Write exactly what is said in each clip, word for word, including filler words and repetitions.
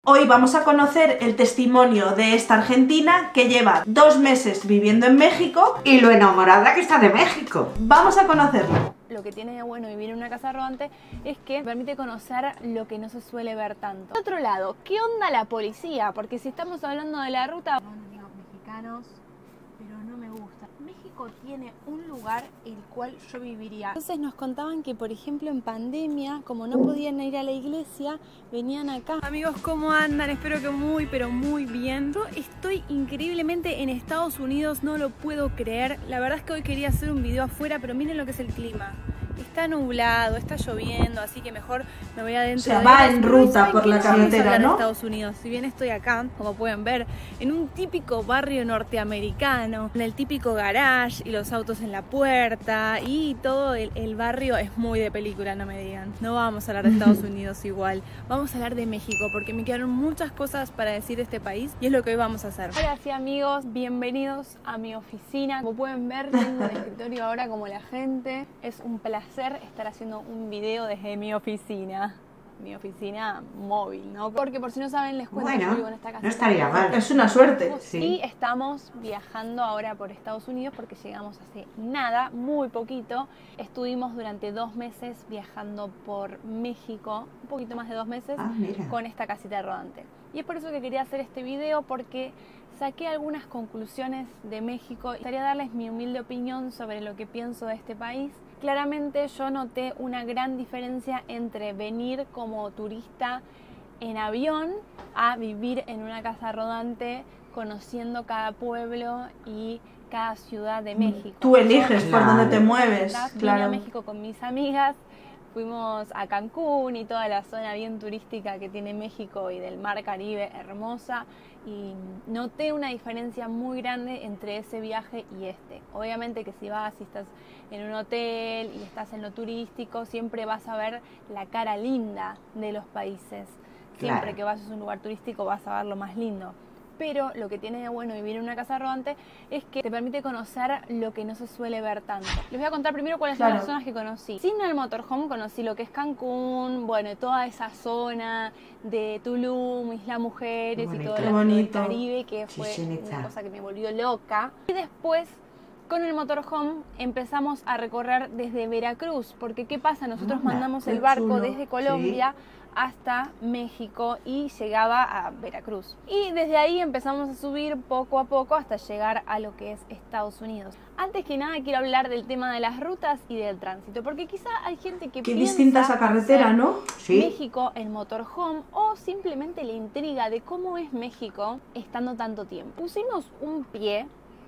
Hoy vamos a conocer el testimonio de esta argentina que lleva dos meses viviendo en México y lo enamorada que está de México. Vamos a conocerlo. Lo que tiene de bueno vivir en una casa rodante es que permite conocer lo que no se suele ver tanto. Por otro lado, ¿qué onda la policía? Porque si estamos hablando de la ruta... Son amigos mexicanos, pero no me gusta. México tiene un lugar el cual yo viviría. Entonces nos contaban que, por ejemplo, en pandemia, como no podían ir a la iglesia, venían acá. Amigos, ¿cómo andan? Espero que muy, pero muy bien. Yo estoy increíblemente en Estados Unidos, no lo puedo creer. La verdad es que hoy quería hacer un video afuera, pero miren lo que es el clima. Está nublado, está lloviendo, así que mejor me voy adentro. O sea, va en ruta por la carretera, ¿no? Estados Unidos. Si bien estoy acá, como pueden ver, en un típico barrio norteamericano, en el típico garage y los autos en la puerta y todo el, el barrio es muy de película, no me digan. No vamos a hablar de Estados Unidos igual, vamos a hablar de México porque me quedaron muchas cosas para decir de este país y es lo que hoy vamos a hacer. Hola, sí, amigos, bienvenidos a mi oficina. Como pueden ver, tengo un escritorio ahora como la gente. Es un placer estar haciendo un video desde mi oficina. Mi oficina móvil, ¿no? Porque por si no saben, les cuento bueno, que yo vivo en esta casa. No estaría mal. Es una suerte. Sí. Y estamos viajando ahora por Estados Unidos porque llegamos hace nada, muy poquito. Estuvimos durante dos meses viajando por México, un poquito más de dos meses, ah, con esta casita rodante. Y es por eso que quería hacer este video, porque saqué algunas conclusiones de México. Gustaría darles mi humilde opinión sobre lo que pienso de este país. Claramente yo noté una gran diferencia entre venir como turista en avión a vivir en una casa rodante, conociendo cada pueblo y cada ciudad de México. Tú eliges yo, por dónde te mueves. Vine claro. a México con mis amigas. Fuimos a Cancún y toda la zona bien turística que tiene México y del Mar Caribe, hermosa, y noté una diferencia muy grande entre ese viaje y este. Obviamente que si vas y estás en un hotel y estás en lo turístico, siempre vas a ver la cara linda de los países. Siempre claro. que vas a un lugar turístico vas a ver lo más lindo. Pero lo que tiene de bueno vivir en una casa rodante es que te permite conocer lo que no se suele ver tanto. Les voy a contar primero cuáles claro. son las zonas que conocí. Sin el motorhome conocí lo que es Cancún, bueno, toda esa zona de Tulum, Isla Mujeres y todo lo del Caribe, que fue Chichinita. Una cosa que me volvió loca. Y después, con el motorhome empezamos a recorrer desde Veracruz, porque ¿qué pasa? Nosotros ah, mandamos el barco chulo. desde Colombia ¿sí? hasta México y llegaba a Veracruz. Y desde ahí empezamos a subir poco a poco hasta llegar a lo que es Estados Unidos. Antes que nada quiero hablar del tema de las rutas y del tránsito, porque quizá hay gente que Qué piensa distinta esa carretera, ¿no? Sí. México en motorhome o simplemente la intriga de cómo es México estando tanto tiempo. Pusimos un pie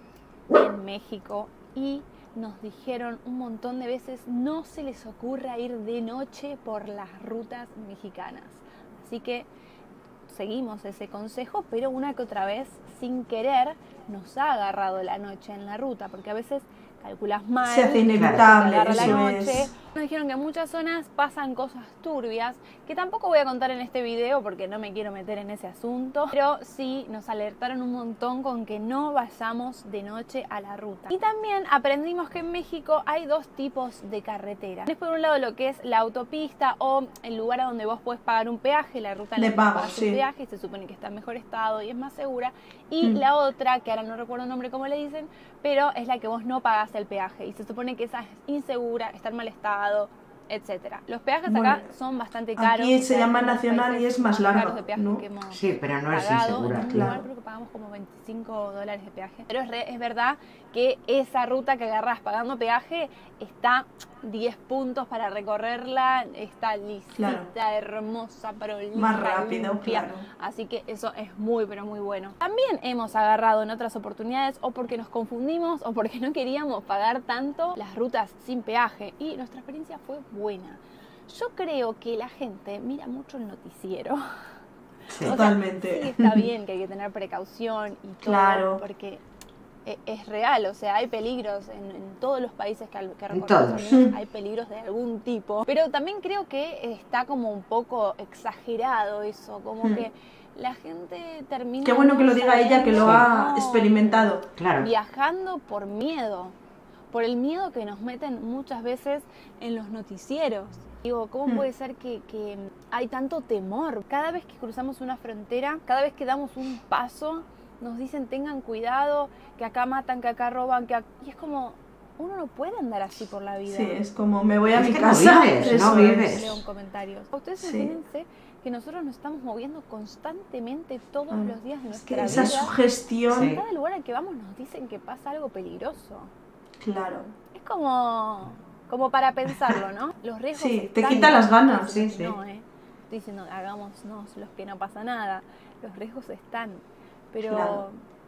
en México y nos dijeron un montón de veces no se les ocurra ir de noche por las rutas mexicanas. Así que seguimos ese consejo, pero una que otra vez, sin querer, nos ha agarrado la noche en la ruta, porque a veces calculas mal, se hace inevitable, agarra la eso noche. es. Nos dijeron que en muchas zonas pasan cosas turbias, que tampoco voy a contar en este video porque no me quiero meter en ese asunto, pero sí nos alertaron un montón con que no vayamos de noche a la ruta. Y también aprendimos que en México hay dos tipos de carretera. Es por un lado lo que es la autopista o el lugar a donde vos podés pagar un peaje, la ruta en la que pago, pagas sí. un peaje y se supone que está en mejor estado y es más segura. Y mm. la otra, que ahora no recuerdo el nombre como le dicen, pero es la que vos no pagás el peaje y se supone que esa es insegura, está en mal estado, etcétera. Los peajes bueno, acá son bastante caros. Aquí se llama nacional y es más largo, de peaje ¿no? que hemos sí, pero no es pagado. insegura. En un claro. lugar creo que pagamos como veinticinco dólares de peaje. Pero es, re, es verdad que esa ruta que agarrás pagando peaje está diez puntos para recorrerla, está lisita, claro. hermosa, prolija, más rápido, limpia. claro. Así que eso es muy, pero muy bueno. También hemos agarrado en otras oportunidades o porque nos confundimos o porque no queríamos pagar tanto las rutas sin peaje y nuestra experiencia fue buena. Yo creo que la gente mira mucho el noticiero. Sí. O sea, totalmente. sí, está bien que hay que tener precaución y todo, claro. porque es real, o sea, hay peligros en, en todos los países que, que recorremos, hay peligros de algún tipo, pero también creo que está como un poco exagerado eso, como hmm. que la gente termina... Qué bueno que lo diga ella, que lo ha experimentado. Claro. Viajando por miedo, por el miedo que nos meten muchas veces en los noticieros. Digo, ¿cómo Mm. puede ser que, que hay tanto temor? Cada vez que cruzamos una frontera, cada vez que damos un paso, nos dicen tengan cuidado, que acá matan, que acá roban, que acá... Y es como, uno no puede andar así por la vida. Sí, es como me voy a Es mi que no casa. vives, eso no es. vives. Leo en comentarios. Ustedes Sí. imagínense que nosotros nos estamos moviendo constantemente todos Ah, los días de Es que nuestra esa vida. sugestión, En Sí. cada lugar al que vamos nos dicen que pasa algo peligroso. claro. Es como, como para pensarlo, ¿no? Los riesgos Sí, te están. quita las ganas. Sí, sí. No, ¿eh? Estoy diciendo, hagámonos los que no pasa nada. Los riesgos están. Pero Claro.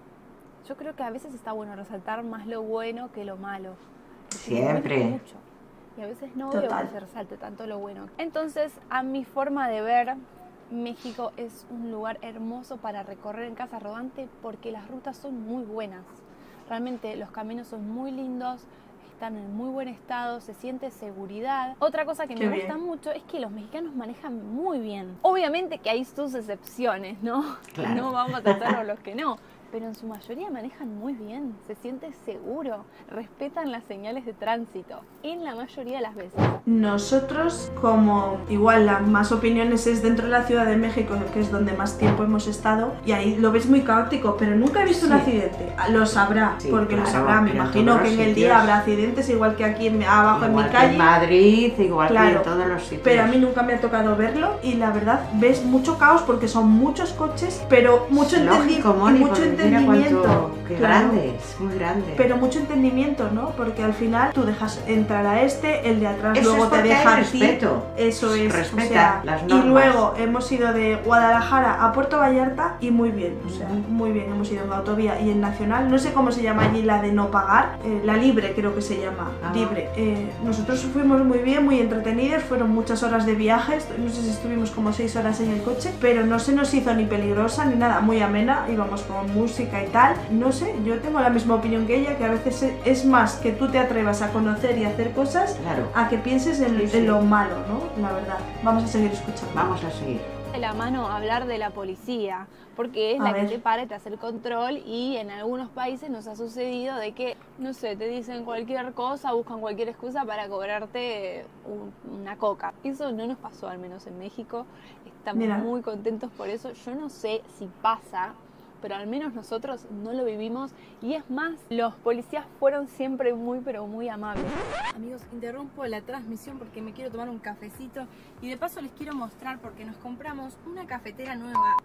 yo creo que a veces está bueno resaltar más lo bueno que lo malo. Porque Siempre. me mucho. Y a veces no veo Total. que se resalte tanto lo bueno. Entonces, a mi forma de ver, México es un lugar hermoso para recorrer en casa rodante porque las rutas son muy buenas. Realmente los caminos son muy lindos, están en muy buen estado, se siente seguridad. Otra cosa que Qué me bien. gusta mucho es que los mexicanos manejan muy bien. Obviamente que hay sus excepciones, ¿no? Claro. No vamos a tratar los que no. Pero en su mayoría manejan muy bien, se siente seguro, respetan las señales de tránsito, en la mayoría de las veces. Nosotros, como igual las más opiniones es dentro de la Ciudad de México, que es donde más tiempo hemos estado, y ahí lo ves muy caótico, pero nunca he visto un Sí. accidente. Lo sabrá, Sí, porque lo claro, sabrá. Me pero en imagino todos que en los el día sitios. habrá accidentes, igual que aquí en- abajo en Igual mi que calle. en Madrid, igual que Claro, en todos los sitios. Pero a mí nunca me ha tocado verlo y la verdad ves mucho caos porque son muchos coches, pero mucho, Es entendi- lógico, y Moni, mucho porque mira entendimiento. cuánto- Qué Claro. grande, es muy grande. Pero mucho entendimiento, ¿no? Porque al final tú dejas entrar a este, el de atrás Eso luego es te porque hay deja a ti. respeto. Eso es. Respeta o sea, las y normas. luego hemos ido de Guadalajara a Puerto Vallarta y muy bien, o sea, Ujú. muy bien. Hemos ido en autovía y en nacional. No sé cómo se llama allí la de no pagar, eh, la libre creo que se llama, Ah. libre. Eh, nosotros fuimos muy bien, muy entretenidos, fueron muchas horas de viajes, no sé si estuvimos como seis horas en el coche, pero no se nos hizo ni peligrosa ni nada, muy amena, íbamos con música y tal. No sé, yo tengo la misma opinión que ella, que a veces e- es más que tú te atrevas a conocer y a hacer cosas Claro, a que pienses en, Sí, sí. en lo malo, ¿no? La verdad. Vamos a seguir escuchando. vamos a seguir. De la mano hablar de la policía, porque es A la ver. que te para y te hace el control y en algunos países nos ha sucedido de que, no sé, te dicen cualquier cosa, buscan cualquier excusa para cobrarte un- una coca. Eso no nos pasó, al menos en México. Estamos Mira. muy contentos por eso. Yo no sé si pasa, pero al menos nosotros no lo vivimos y es más, los policías fueron siempre muy pero muy amables. Amigos, interrumpo la transmisión porque me quiero tomar un cafecito y de paso les quiero mostrar porque nos compramos una cafetera nueva,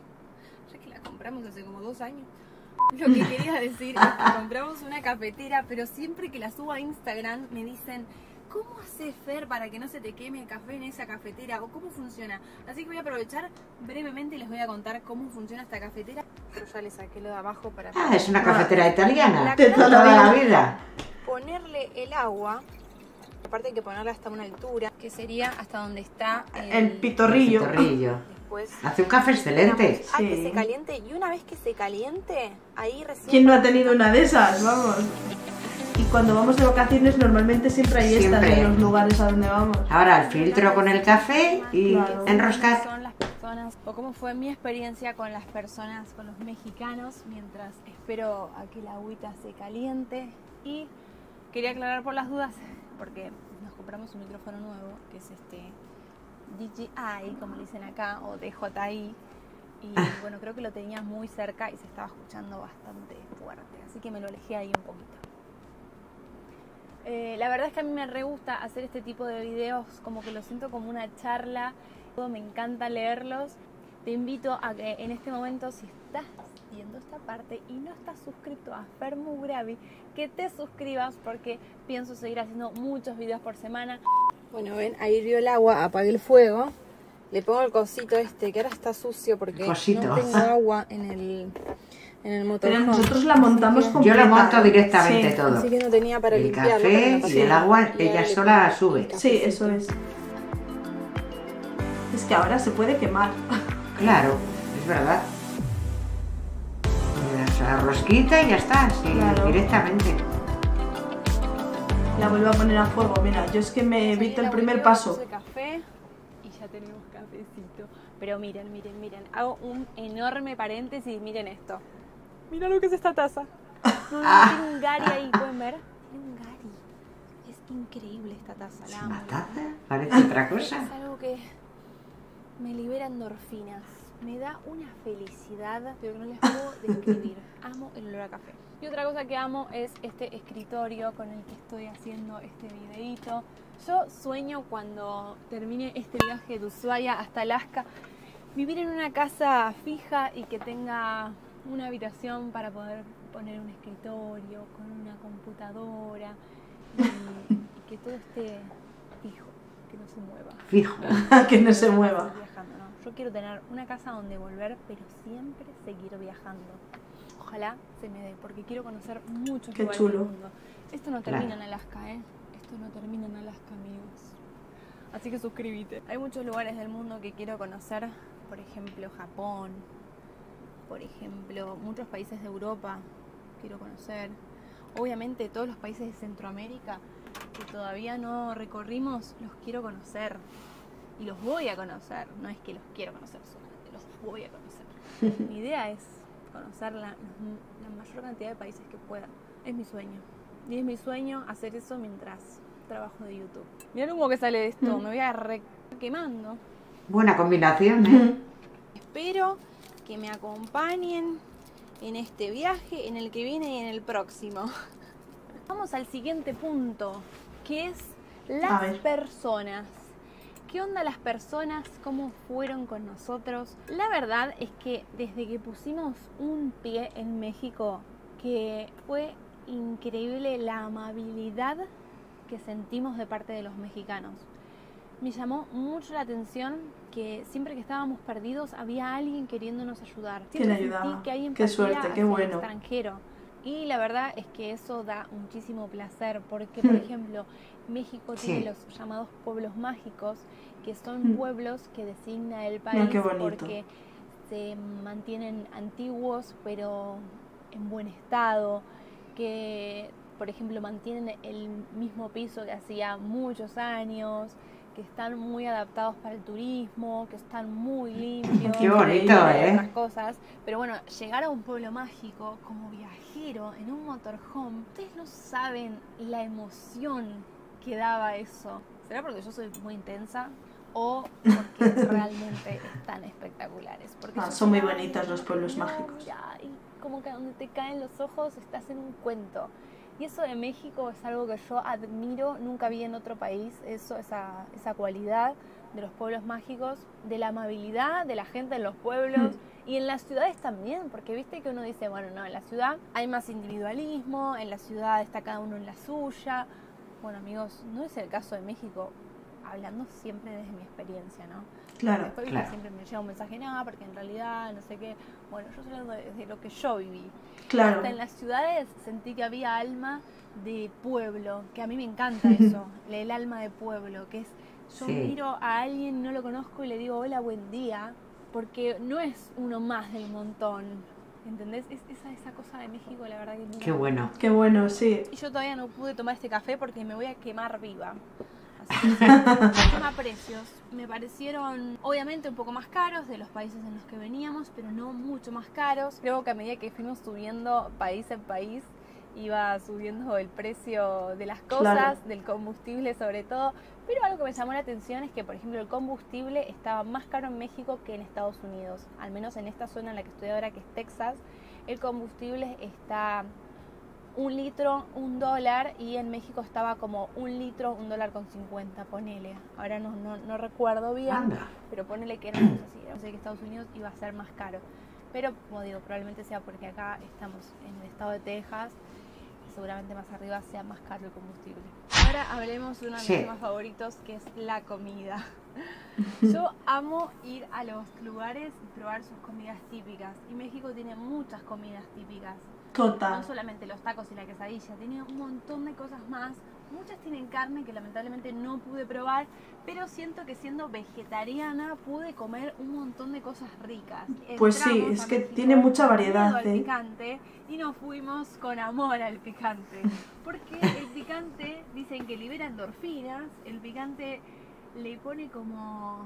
ya que la compramos hace como dos años. Lo que quería decir es que compramos una cafetera, pero siempre que la subo a Instagram me dicen: ¿cómo haces, Fer, para que no se te queme el café en esa cafetera? ¿O cómo funciona? Así que voy a aprovechar brevemente y les voy a contar cómo funciona esta cafetera. Pero ya le saqué lo de abajo para Ah, es una cafetera italiana. La De toda la vida. ponerle el agua. Aparte hay que ponerla hasta una altura, que sería hasta donde está el, El pitorrillo. El pitorrillo. Después Hace un café excelente. a que Sí. se caliente, y una vez que se caliente, ahí recién... ¿Quién no ha tenido una de esas? Vamos. Y cuando vamos de vacaciones normalmente siempre hay estas Siempre. en los lugares a donde vamos. Ahora el filtro con el café y Claro. enroscar. Son las personas, o cómo fue mi experiencia con las personas, con los mexicanos, mientras espero a que la agüita se caliente. Y quería aclarar por las dudas, porque nos compramos un micrófono nuevo, que es este D J I, como le dicen acá, o D J I. Y bueno, creo que lo tenía muy cerca y se estaba escuchando bastante fuerte, así que me lo alejé ahí un poquito. Eh, la verdad es que a mí me re gusta hacer este tipo de videos, como que lo siento como una charla, me encanta leerlos. Te invito a que en este momento, si estás viendo esta parte y no estás suscrito a Fermugravi, que te suscribas porque pienso seguir haciendo muchos videos por semana. Bueno, ven, ahí hirvió el agua, apagué el fuego, le pongo el cosito este que ahora está sucio porque Cosito. no tengo agua en el, en el Pero motorhome. nosotros la montamos Así que- completa. Yo lo monto directamente Sí. todo. Así que no tenía para El limpiarlo. café pero no y pasa el nada. agua, Y ahora ella le sola pongo sube. el Sí, cafecito. eso es. Es que ahora se puede quemar. Claro, es verdad. Y la rosquita y ya está, sí, Claro. directamente. La vuelvo a poner a fuego. Mira, yo es que me evito el primer paso. De café y ya tenemos cafecito. Pero miren, miren, miren. Hago un enorme paréntesis. Miren esto. Mira lo que es esta taza. No, no, tiene un Gary ahí, ¿pueden ver? Tiene un Gary. Es increíble esta taza, ¿Es la amo. una taza? Parece otra Es cosa. algo que me libera endorfinas, me da una felicidad, pero que no les puedo describir. Amo el olor a café. Y otra cosa que amo es este escritorio con el que estoy haciendo este videíto. Yo sueño cuando termine este viaje de Ushuaia hasta Alaska, vivir en una casa fija y que tenga una habitación para poder poner un escritorio con una computadora y, y que todo esté fijo, que no se mueva. Fijo. Que no se mueva. Viajando, ¿no? Yo quiero tener una casa donde volver, pero siempre seguir viajando. Ojalá se me dé, porque quiero conocer muchos Qué lugares chulo. del mundo. Esto no termina Claro. en Alaska, ¿eh? Esto no termina en Alaska, amigos. Así que suscríbete. Hay muchos lugares del mundo que quiero conocer. Por ejemplo, Japón. Por ejemplo, muchos países de Europa quiero conocer. Obviamente todos los países de Centroamérica que todavía no recorrimos, los quiero conocer. Y los voy a conocer. No es que los quiero conocer solamente, los voy a conocer. Mi idea es conocer la, la mayor cantidad de países que pueda. Es mi sueño. Y es mi sueño hacer eso mientras trabajo de YouTube. Mirá el humo que sale de esto, me voy a re quemando. Buena combinación, ¿eh? Espero que me acompañen en este viaje, en el que viene y en el próximo. Vamos al siguiente punto, que es A las ver. personas. ¿Qué onda las personas? ¿Cómo fueron con nosotros? La verdad es que desde que pusimos un pie en México, que fue increíble la amabilidad que sentimos de parte de los mexicanos. Me llamó mucho la atención que siempre que estábamos perdidos había alguien queriéndonos ayudar. ¿Quién Siempre ayudaba? sentí que hay Qué empatía suerte, qué hacia el bueno. extranjero. Y la verdad es que eso da muchísimo placer, porque por Mm. ejemplo, México Sí. tiene los llamados pueblos mágicos, que son Mm. pueblos que designa el Mira país qué bonito. porque se mantienen antiguos pero en buen estado, que por ejemplo mantienen el mismo piso que hacía muchos años, que están muy adaptados para el turismo, que están muy limpios. Qué bonito, y ¿eh? otras cosas. Pero bueno, llegar a un pueblo mágico como viajero en un motorhome, ustedes no saben la emoción que daba eso. ¿Será porque yo soy muy intensa? O porque realmente están espectaculares. Porque Ah, yo son muy llegaba y bonitos decía, los pueblos "No, mágicos". mira", y como que donde te caen los ojos estás en un cuento. Y eso de México es algo que yo admiro, nunca vi en otro país, eso, esa, esa cualidad de los pueblos mágicos, de la amabilidad de la gente en los pueblos y en las ciudades también, porque viste que uno dice, bueno, no, en la ciudad hay más individualismo, en la ciudad está cada uno en la suya. Bueno, amigos, no es el caso de México, hablando siempre desde mi experiencia, ¿no? Claro, Después viste, claro. siempre me llega un mensaje, no, porque en realidad, no sé qué. Bueno, yo estoy hablando de, de lo que yo viví. claro. Hasta en las ciudades sentí que había alma de pueblo, que a mí me encanta eso, el alma de pueblo, que es, yo Sí. miro a alguien, no lo conozco y le digo hola, buen día, porque no es uno más del montón, ¿entendés? Es, esa, esa cosa de México, la verdad que es muy Qué bueno. Qué bueno, sí. Y yo todavía no pude tomar este café porque me voy a quemar viva. Así que sí, el tema precios me parecieron obviamente un poco más caros de los países en los que veníamos, pero no mucho más caros. Creo que a medida que fuimos subiendo país en país, iba subiendo el precio de las cosas, Claro. del combustible sobre todo. Pero algo que me llamó la atención es que, por ejemplo, el combustible estaba más caro en México que en Estados Unidos. Al menos en esta zona en la que estoy ahora, que es Texas, el combustible está un litro, un dólar, y en México estaba como un litro, un dólar con cincuenta, ponele. Ahora no, no, no recuerdo bien, Anda. pero ponele que era una cosa así. No sé que Estados Unidos iba a ser más caro. Pero, como digo, probablemente sea porque acá estamos en el estado de Texas y seguramente más arriba sea más caro el combustible. Ahora hablemos de uno de mis Sí. temas favoritos, que es la comida. Yo amo ir a los lugares y probar sus comidas típicas. Y México tiene muchas comidas típicas. No Total. solamente los tacos y la quesadilla, tiene un montón de cosas más. Muchas tienen carne que lamentablemente no pude probar, pero siento que siendo vegetariana pude comer un montón de cosas ricas. Pues sí, Entramos es a que México tiene mucha con miedo variedad, al ¿eh? picante y nos fuimos con amor al picante. Porque el picante, dicen que libera endorfinas, el picante le pone como...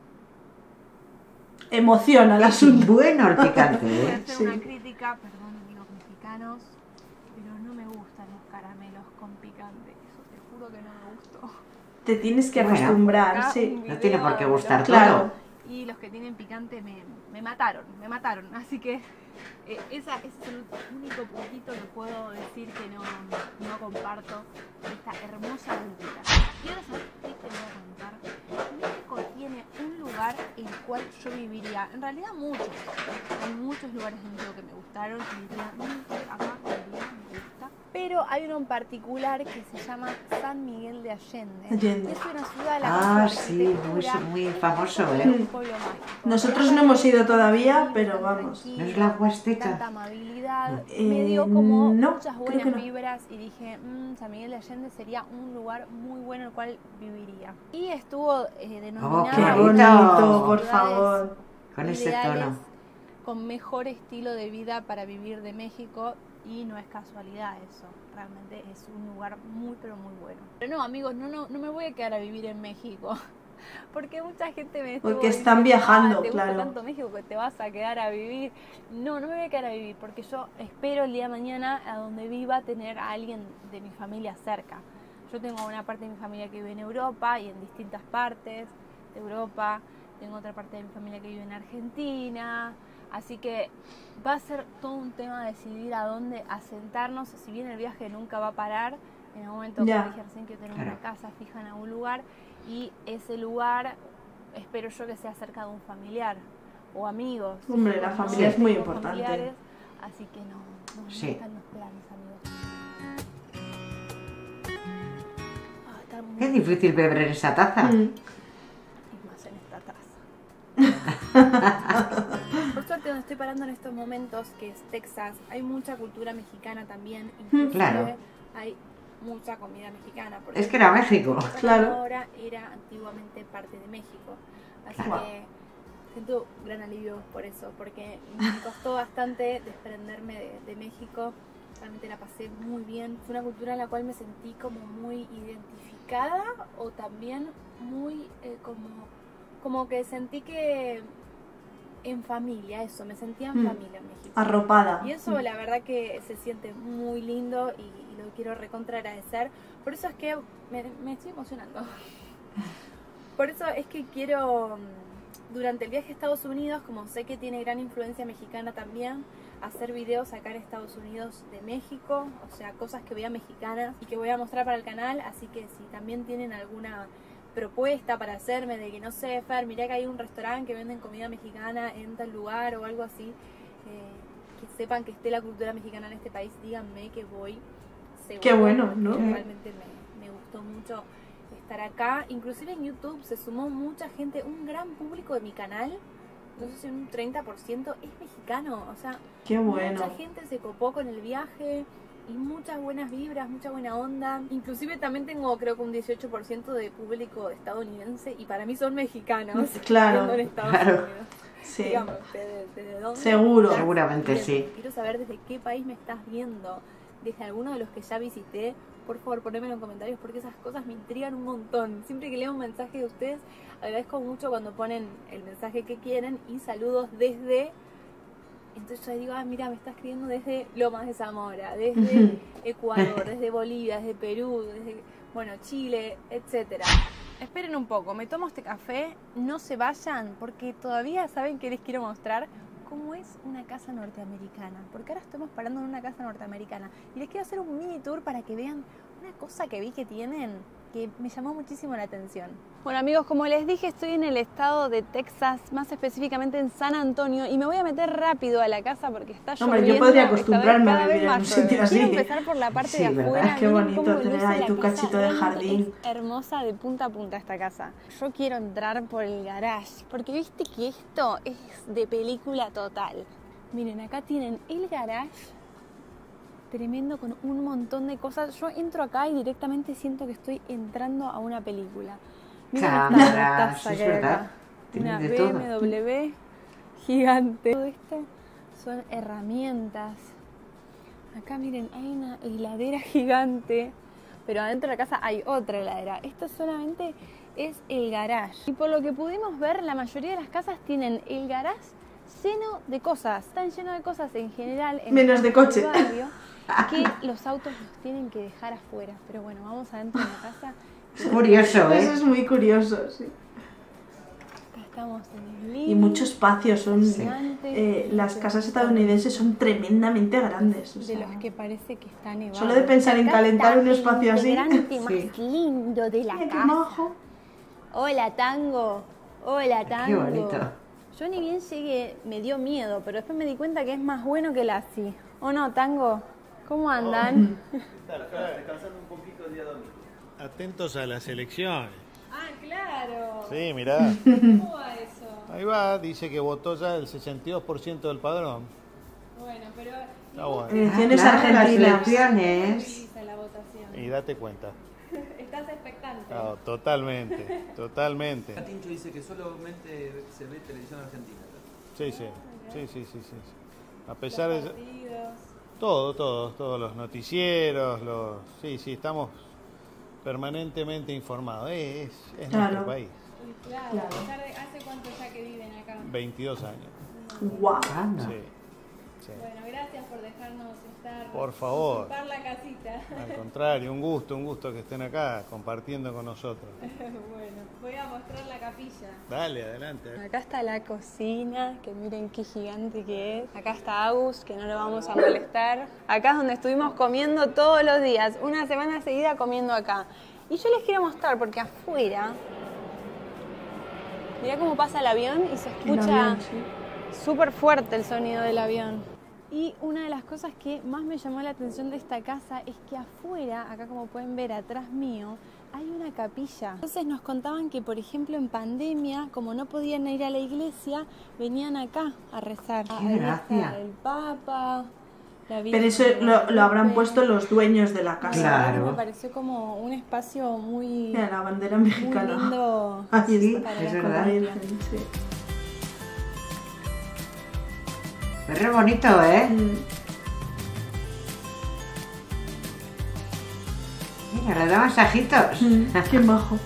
Emociona el Es asunto. bueno el picante, Voy a ¿eh? hacer Sí. una crítica, perdón amigos mexicanos, pero no me gustan los caramelos con picante. Eso te juro juro que no me gustó. Te tienes que Bueno, acostumbrar, Acá sí. un No tiene por qué video de gustar los- Claro. todo. Y los que tienen picante me, me mataron, me mataron. Así que eh, esa, ese es el único puntito que puedo decir que no, no comparto de esta hermosa cultura. Quiero saber qué te voy a contar. México tiene un lugar el cual yo viviría. En realidad muchos. Hay muchos lugares en México que me gustaron y diría, "Mm, acá viviría, me gusta". Pero hay uno en particular que se llama San Miguel de Allende. Allende. Es una ciudad a la Ah, cual su sí, muy, arquitectura muy famoso, es ¿eh? un pueblo mágico. Nosotros no hemos ido todavía, pero Tan vamos. tranquilo, ¿No es la Huasteca? Tanta amabilidad. Eh, me dio como no, muchas creo buenas que no. vibras y dije, mmm, San Miguel de Allende sería un lugar muy bueno en el cual viviría. Y estuvo eh, denominado Oh, Qué Qué bonito, por ciudades favor. Con ese ideales tono. con mejor estilo de vida para vivir de México. Y no es casualidad eso, realmente es un lugar muy pero muy bueno. Pero no, amigos, no, no, no me voy a quedar a vivir en México, porque mucha gente me estuvo Porque están diciendo, viajando, "Ah, te gusta claro. tanto México que te vas a quedar a vivir". No, no me voy a quedar a vivir, porque yo espero el día de mañana a donde viva tener a alguien de mi familia cerca. Yo tengo una parte de mi familia que vive en Europa y en distintas partes de Europa, tengo otra parte de mi familia que vive en Argentina. Así que va a ser todo un tema decidir a dónde asentarnos. Si bien el viaje nunca va a parar, en el momento Ya. que dije recién que tenemos Claro. una casa fija en algún lugar y ese lugar espero yo que sea cerca de un familiar o amigos. Hombre, la No familia es muy tengo importante. familiares, así que no, no, no Sí. están los planes, amigos. Ah, está muy Qué difícil beber en esa taza. Mm. y más en esta taza. Por suerte donde estoy parando en estos momentos, que es Texas, hay mucha cultura mexicana también, inclusive Claro. hay mucha comida mexicana. porque Es que era México. Claro. Ahora era antiguamente parte de México, así Claro. que siento gran alivio por eso, porque me costó bastante desprenderme de, de México. Realmente la pasé muy bien. Fue una cultura en la cual me sentí como muy identificada o también muy eh, como, como que sentí que en familia, eso, me sentía en Mm. familia en México. Arropada. Y eso la verdad que se siente muy lindo y, y lo quiero recontra agradecer. Por eso es que me, me estoy emocionando. Por eso es que quiero, mm, durante el viaje a Estados Unidos, como sé que tiene gran influencia mexicana también, hacer videos acá en Estados Unidos de México, o sea, cosas que vean mexicanas y que voy a mostrar para el canal, así que si también tienen alguna propuesta para hacerme de que, no sé, Fer, mirá que hay un restaurante que venden comida mexicana en tal lugar o algo así, eh, que sepan que esté la cultura mexicana en este país, díganme que voy seguro. Qué bueno, ¿no? Porque realmente me, me gustó mucho estar acá. Inclusive en YouTube se sumó mucha gente, un gran público de mi canal, no sé si un treinta por ciento es mexicano, o sea, Qué bueno. mucha gente se copó con el viaje y muchas buenas vibras, mucha buena onda. Inclusive también tengo creo que un dieciocho por ciento de público estadounidense y para mí son mexicanos. Claro, viviendo en Estados claro. Unidos. Sí. Dígame, ¿desde, desde dónde? Seguro. estás? Seguramente Desde- sí. Quiero saber desde qué país me estás viendo, desde alguno de los que ya visité. Por favor, ponémelo en comentarios porque esas cosas me intrigan un montón. Siempre que leo un mensaje de ustedes, agradezco mucho cuando ponen el mensaje que quieren y saludos desde... Entonces yo digo, ah, mira, me está escribiendo desde Lomas de Zamora, desde Ecuador, desde Bolivia, desde Perú, desde, bueno, Chile, etcétera. Esperen un poco, me tomo este café, no se vayan, porque todavía saben que les quiero mostrar cómo es una casa norteamericana. Porque ahora estamos parando en una casa norteamericana y les quiero hacer un mini tour para que vean una cosa que vi que tienen que me llamó muchísimo la atención. Bueno amigos, como les dije, estoy en el estado de Texas, más específicamente en San Antonio, y me voy a meter rápido a la casa porque está Hombre, lloviendo. yo podría esta vez acostumbrarme a cada vez vivir en más un sitio llueve. así. Quiero empezar por la parte Sí, de ¿verdad? afuera. Qué Miren bonito cómo tener luce ahí la tu casa. cachito de Realmente jardín. Es hermosa de punta a punta esta casa. Yo quiero entrar por el garage, porque viste que esto es de película total. Miren, acá tienen el garage tremendo con un montón de cosas. Yo entro acá y directamente siento que estoy entrando a una película. Miren esta Cámaras, mostaza es que hay verdad. acá. Tienen Una de B todo. M W gigante. Todo esto son herramientas. Acá miren, hay una heladera gigante, pero adentro de la casa hay otra heladera. Esto solamente es el garage. Y por lo que pudimos ver, la mayoría de las casas tienen el garage lleno de cosas. Están llenos de cosas en general. En Menos de coche. el barrio, que los autos los tienen que dejar afuera. Pero bueno, vamos adentro de la casa. Es curioso, Eso ¿eh? es muy curioso, sí. Acá estamos en el living. Y mucho espacio, son Sí. eh, las casas estadounidenses son tremendamente grandes. O De sea, los que parece que está nevado. solo de pensar en Acá calentar está un espacio el así. integrante más Sí. lindo de la Mira qué casa. majo. Hola, Tango. Hola, Tango. Qué bonito. Yo ni bien llegué, me dio miedo, pero después me di cuenta que es más bueno que la así. ¿O no, Tango? ¿Cómo andan? Descansando un poquito el día domingo. Atentos a las elecciones. Ah, claro. Sí, mirá. ¿Cómo va eso? Ahí va, dice que votó ya el sesenta y dos por ciento del padrón. Bueno, pero Está bueno. Elecciones Ah, claro, las argentinas. elecciones. la votación. Y date cuenta. Estás expectante. No, totalmente, totalmente. Tincho dice que solamente se ve televisión argentina. Sí, sí, sí, sí, sí, sí. A pesar de... Partidos. Todo, todo, todos los noticieros, los... Sí, sí, estamos permanentemente informados. Eh, Es, es Claro. nuestro país. Claro. Claro. ¿Hace cuánto ya que viven acá? veintidós años. Guau. Anda. Sí, sí. Bueno, gracias por dejarnos estar. Por favor. ocupar la casita. Al contrario, un gusto, un gusto que estén acá compartiendo con nosotros. Bueno, voy a mostrar la capilla. Dale, adelante. Acá está la cocina, que miren qué gigante que es. Acá está Agus, que no lo vamos a molestar. Acá es donde estuvimos comiendo todos los días, una semana seguida comiendo acá. Y yo les quiero mostrar, porque afuera, mirá cómo pasa el avión y se El escucha avión, sí. súper fuerte el sonido del avión. Y una de las cosas que más me llamó la atención de esta casa es que afuera, acá como pueden ver atrás mío, hay una capilla. Entonces nos contaban que, por ejemplo, en pandemia, como no podían ir a la iglesia, venían acá a rezar. ¡Qué Ahí está gracia! el Papa, la Virgen Pero eso de lo, lo habrán Guadalupe. puesto los dueños de la casa. Claro. Me pareció como un espacio muy, Mira la bandera muy mexicana. lindo. Ahí Sí, está. para es la verdad. familia. Sí. Es re bonito, ¿eh? Mm. Mira, le da masajitos. Mm, qué majo.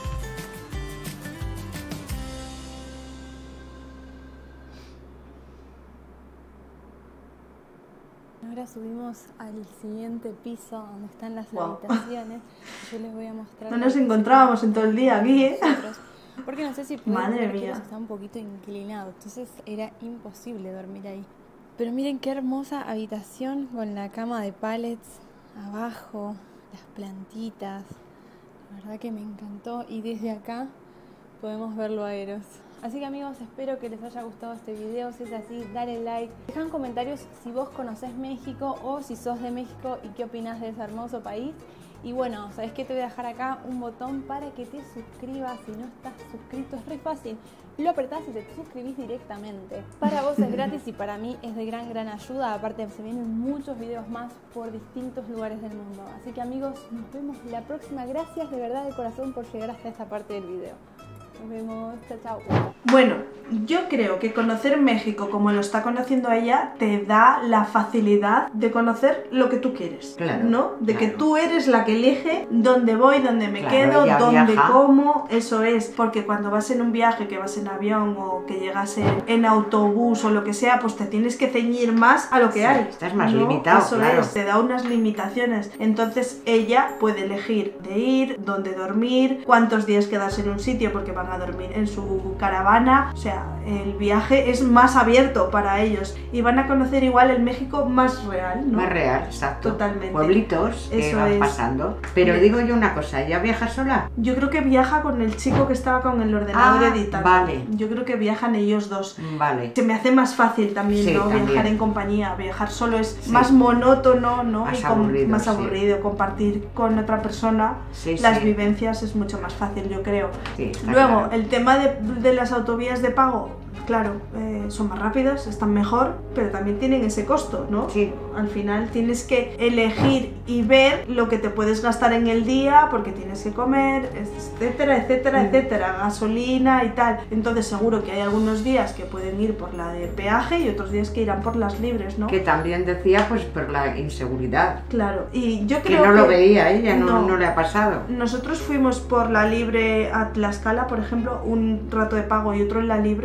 Ahora subimos al siguiente piso donde están las Guau. habitaciones. Yo les voy a mostrar. No la nos cocina encontrábamos en todo el día aquí, ¿eh? nosotros. Porque no sé si pudieron Madre ver que mía. está un poquito inclinado, entonces era imposible dormir ahí. Pero miren qué hermosa habitación con la cama de pallets abajo, las plantitas. La verdad que me encantó y desde acá podemos verlo a Eros. Así que amigos, espero que les haya gustado este video. Si es así, dale like. Deja en comentarios si vos conocés México o si sos de México y qué opinás de ese hermoso país. Y bueno, ¿sabes qué? Te voy a dejar acá un botón para que te suscribas. Si no estás suscrito, es re fácil. Lo apretás y te suscribís directamente. Para vos es gratis y para mí es de gran, gran ayuda. Aparte, se vienen muchos videos más por distintos lugares del mundo. Así que amigos, nos vemos la próxima. Gracias de verdad de corazón por llegar hasta esta parte del video. Nos vemos. Chao, chao. Bueno, yo creo que conocer México como lo está conociendo ella te da la facilidad de conocer lo que tú quieres, Claro, ¿no? De que claro. tú eres la que elige dónde voy, dónde me Claro, quedo, ella dónde viaja. como, eso es, porque cuando vas en un viaje, que vas en avión o que llegas en, en autobús o lo que sea, pues te tienes que ceñir más a lo que Sí, hay. estás más ¿no? limitado, Eso claro. es, te da unas limitaciones. Entonces ella puede elegir de ir, dónde dormir, cuántos días quedarse en un sitio porque van a dormir en su caravana. O sea, el viaje es más abierto para ellos y van a conocer igual el México más real, ¿no? Más real, exacto. Totalmente. Pueblitos que Eso van es. pasando. Pero Me- digo yo una cosa, ¿ella viaja sola? Yo creo que viaja con el chico que estaba con el ordenador Ah, editando. vale. Yo creo que viajan ellos dos. Vale. Se me hace más fácil también, Sí, ¿no? también. Viajar en compañía. Viajar solo es Sí. más monótono, ¿no? Más Y con- aburrido, más sí. aburrido. Compartir con otra persona Sí, las sí. vivencias es mucho más fácil, yo creo. Sí, está Luego, claro. el tema de, de las autovías de pago, claro, eh, son más rápidas, están mejor, pero también tienen ese costo, ¿no? Sí. Al final tienes que elegir y ver lo que te puedes gastar en el día, porque tienes que comer, etcétera, etcétera, Mm. etcétera, gasolina y tal. Entonces seguro que hay algunos días que pueden ir por la de peaje y otros días que irán por las libres, ¿no? Que también decía pues por la inseguridad. Claro, y yo Que creo no que lo veía ella, no, no. no le ha pasado. nosotros fuimos por la libre a Tlaxcala, por ejemplo, un rato de pago y otro en la libre, y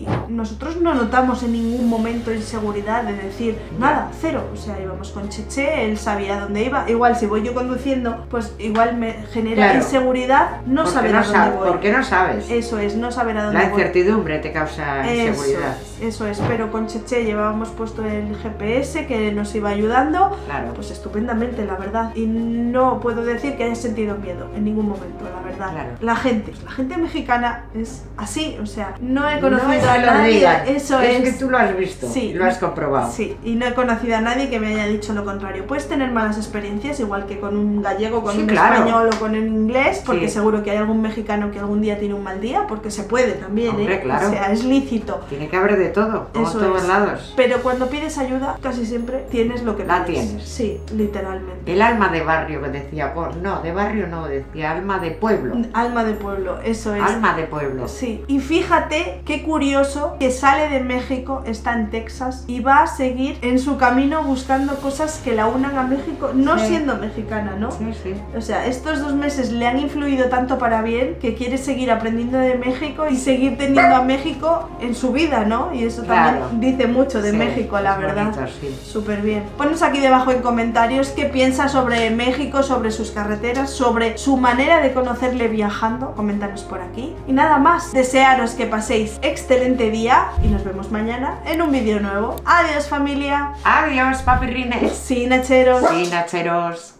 y nosotros no notamos en ningún momento inseguridad de decir nada, cero. O sea, íbamos con Cheche, él sabía dónde iba. Igual si voy yo conduciendo, pues igual me genera Claro. inseguridad no saber no a dónde sabes, voy. ¿Por qué no sabes? Eso es, no saber a dónde La voy. incertidumbre te causa Eso inseguridad. es, eso es, pero con Cheche llevábamos puesto el G P S que nos iba ayudando, Claro. pues estupendamente, la verdad. Y no puedo decir que haya sentido miedo en ningún momento, la verdad. Claro. La gente, la gente mexicana es así, o sea, no he conocido No es a que lo nadie, digan, eso es es. que tú lo has visto, Sí. lo has comprobado. Sí, y no he conocido a nadie que me haya dicho lo contrario. Puedes tener malas experiencias, igual que con un gallego, con Sí, un claro. español o con un inglés, porque Sí. seguro que hay algún mexicano que algún día tiene un mal día, porque se puede también, Hombre, ¿eh? claro. O sea, es lícito. Tiene que haber de todo, como Eso en todos es. lados. Pero cuando pides ayuda, casi siempre tienes lo que La pides. tienes. Sí, literalmente. El alma de barrio que decía, por no, de barrio no, decía alma de pueblo. Alma de pueblo, eso es. Alma de pueblo. Sí, y fíjate qué curioso que sale de México, está en Texas y va a seguir en su camino buscando cosas que la unan a México, no Sí. siendo mexicana, ¿no? Sí, sí. O sea, estos dos meses le han influido tanto para bien que quiere seguir aprendiendo de México y seguir teniendo a México en su vida, ¿no? Y eso Claro. también dice mucho de Sí, México, la es verdad. bonito, sí. Súper bien. Ponos aquí debajo en comentarios qué piensas sobre México, sobre sus carreteras, sobre su manera de conocerle viajando. Coméntanos por aquí. Y nada más, desearos que paséis excelente día y nos vemos mañana en un vídeo nuevo. Adiós familia. Adiós, papirrines. Sí, nacheros. Sí, nacheros.